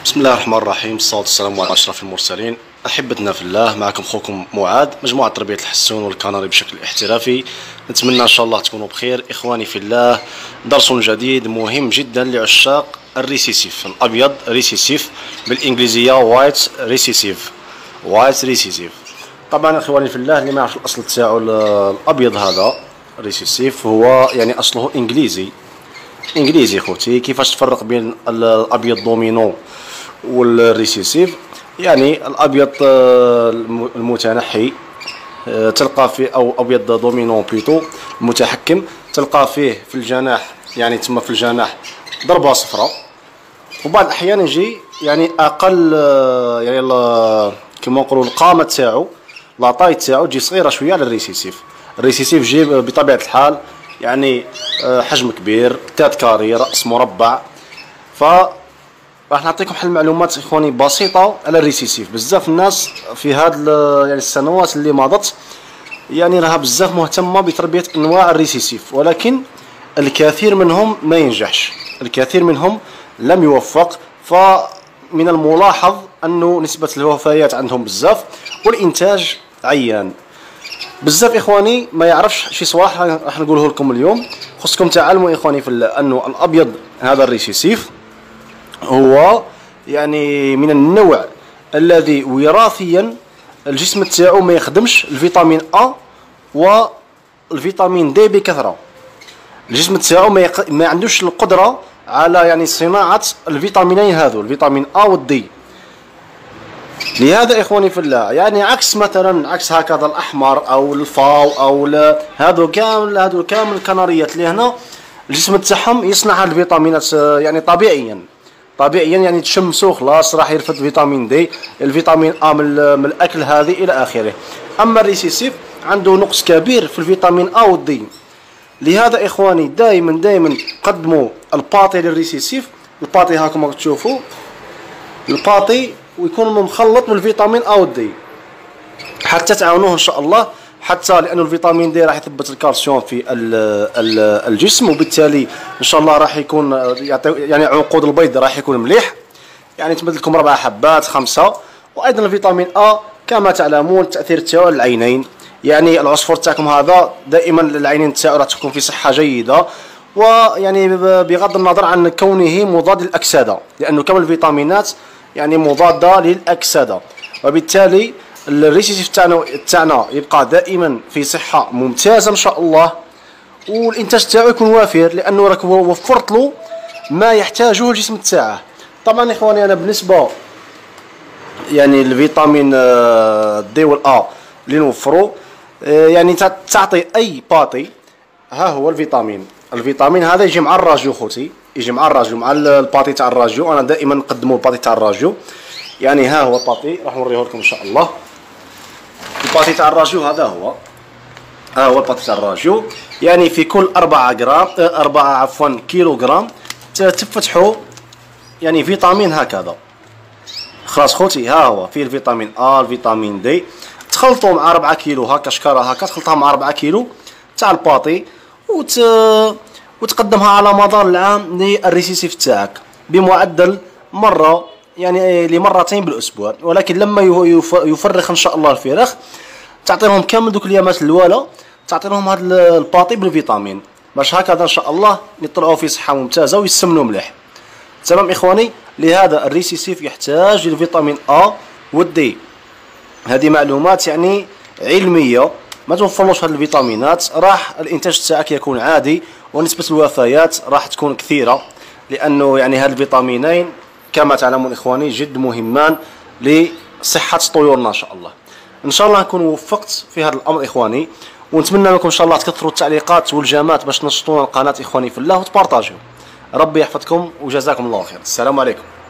بسم الله الرحمن الرحيم، الصلاة والسلام على أشرف المرسلين. أحبتنا في الله، معكم خوكم معاذ، مجموعة تربية الحسون والكناري بشكل احترافي. نتمنى إن شاء الله تكونوا بخير. إخواني في الله، درس جديد مهم جدا لعشاق الريسيسيف الأبيض، ريسيسيف بالإنجليزية وايت ريسيسيف. وايت ريسيسيف طبعا إخواني في الله، اللي ما يعرف الأصل تاعو الأبيض هذا ريسيسيف، هو يعني أصله إنجليزي خوتي. كيفاش تفرق بين الأبيض دومينو والريسيسيف؟ يعني الابيض المتنحي تلقى فيه، او ابيض دومينون بلوتو المتحكم، تلقى فيه في الجناح، يعني تما في الجناح ضربه صفراء، وبعض الاحيان يجي يعني اقل، يعني كما نقولوا القامه تاعو، لاطاي تاعو تجي صغيره شويه على الريسيسيف. الريسيسيف يجي بطبيعه الحال يعني حجم كبير، تات كاري، راس مربع. ف راح نعطيكم حل معلومات اخواني بسيطه على الريسيسيف. بزاف الناس في هاد يعني السنوات اللي مضت يعني راها بزاف مهتمه بتربيه انواع الريسيسيف، ولكن الكثير منهم ما ينجحش، الكثير منهم لم يوفق. فمن الملاحظ انه نسبه الوفيات عندهم بزاف، والانتاج عيان بزاف. اخواني ما يعرفش شي صوالح راح نقوله لكم اليوم. خصكم تعلموا اخواني في الله انه الابيض هذا الريسيسيف هو يعني من النوع الذي وراثيا الجسم تاعو ما يخدمش الفيتامين أ والفيتامين دي بكثرة. الجسم تاعو ما عندوش القدرة على يعني صناعة الفيتامينين هذو، الفيتامين أ والدي. لهذا إخواني في الله، يعني عكس مثلا عكس هكذا الأحمر أو الفاو أو هذو كامل الكناريات اللي هنا الجسم تاعهم يصنع الفيتامينات يعني طبيعيا، يعني تشمسو خلاص راح يرفد فيتامين دي، الفيتامين ا من الاكل هذه الى اخره. اما الريسيسيف عنده نقص كبير في الفيتامين ا والدي. لهذا اخواني دائما قدموا الباطي للريسيسيف. الباطي هاكم راكم تشوفوا الباطي، ويكون مخلط بالفيتامين ا والدي حتى تعاونوه ان شاء الله، حتى لأنه الفيتامين دي راح يثبت الكالسيوم في الجسم، وبالتالي ان شاء الله راح يكون يعني عنقود البيض راح يكون مليح، يعني تمد لكم 4 حبات 5. وايضا الفيتامين ا كما تعلمون التاثير تاعو على العينين، يعني العصفور تاعكم هذا دائما العينين تاعو راح تكون في صحه جيده، ويعني بغض النظر عن كونه مضاد للاكسده، لانه كم الفيتامينات يعني مضاده للاكسده، وبالتالي الريسيسيف تاعنا يبقى دائما في صحه ممتازه ان شاء الله، والانتاج تاعو يكون وافر، لانه راك وفرت له ما يحتاجه الجسم تاعه. طبعا اخواني انا بالنسبه يعني الفيتامين دي والا اللي نوفروا، يعني تعطي اي باطي. ها هو الفيتامين هذا يجي مع الراجيو خوتي، يجي مع الراجيو، مع الباطي تاع الراجيو. انا دائما نقدموا الباطي تاع الراجيو، يعني ها هو الباطي راح نوريه لكم ان شاء الله. الباطي تاع الراجيو هذا هو، ها هو الباطي تاع الراجيو. يعني في كل 4 كيلوغرام تفتحوا يعني فيتامين هكذا. خلاص خوتي، ها هو فيه الفيتامين ا، الفيتامين دي، تخلطوا مع 4 كيلو هكا شكاره هكا، تخلطها مع 4 كيلو تاع الباطي وتقدمها على مدار العام للريسيسيف تاعك بمعدل مره، يعني لمرتين بالاسبوع. ولكن لما يفرخ ان شاء الله الفراخ تعطي لهم كامل دوك اليامات الاولى، تعطي لهم هذا الباطي بالفيتامين، باش هكذا ان شاء الله يطلعوا في صحه ممتازه ويسمنوا مليح. تمام اخواني، لهذا الريسيسيف يحتاج للفيتامين ا والدي. هذه معلومات يعني علميه، ما توفرلوش هذه الفيتامينات راح الانتاج تاعك يكون عادي، ونسبه الوفيات راح تكون كثيره، لانه يعني هذه الفيتامينين كما تعلمون اخواني جد مهمان لصحه طيورنا ان شاء الله. ان شاء الله نكون وفقت في هذا الامر اخواني، ونتمنى لكم ان شاء الله تكثروا التعليقات والجامات باش تنشطون القناه اخواني في الله وتبارطاجيو. ربي يحفظكم وجزاكم الله خير. السلام عليكم.